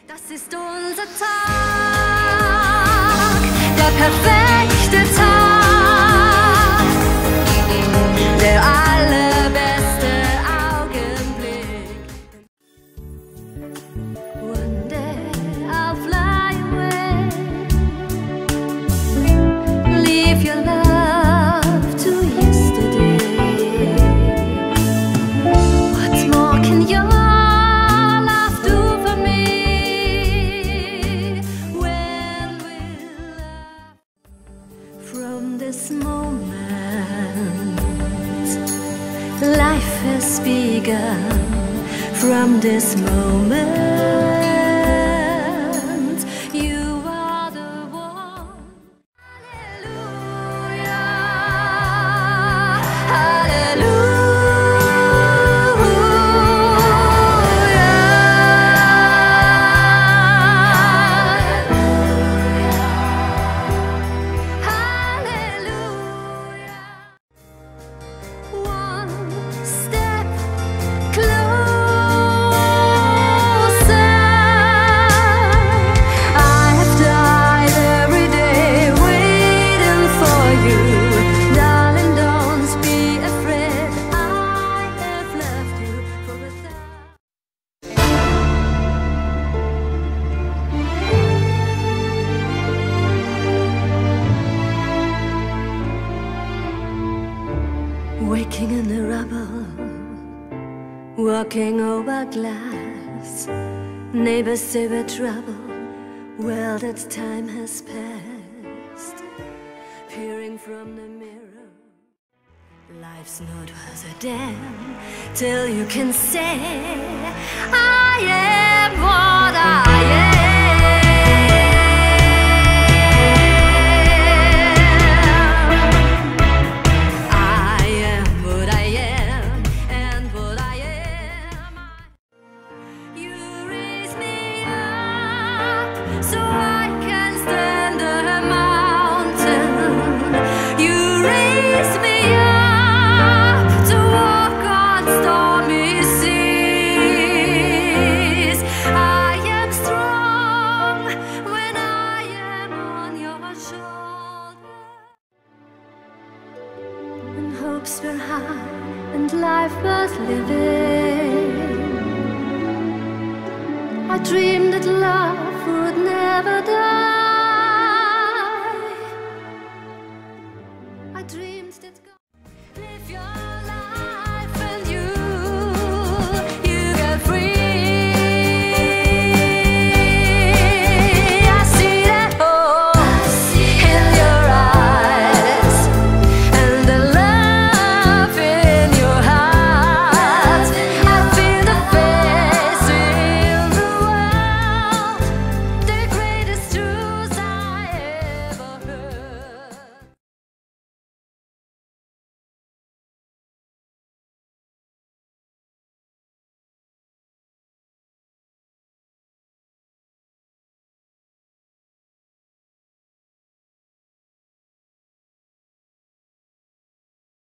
Das ist unser Tag, der perfekte Tag, der allerbeste Augenblick. One day I'll fly away, leave your love to yesterday. What more can your love do for me? When will love from this moment, life has begun. From this moment, you are the one. Hallelujah, hallelujah, hallelujah. One step closer. I have died every day waiting for you. Darling, don't be afraid. I have loved you for a waking in the rubble, walking over glass. Neighbors say we're trouble. Well, that time has passed. Peering from the mirror, life's not worth a damn till you can say I am what I am. I am what I am, and what I am. You raise me up so I can stand the mountain. You raise me up to walk on stormy seas. I am strong when I am on your shoulder. When hopes were high and life worth living, I dreamed that love would never die.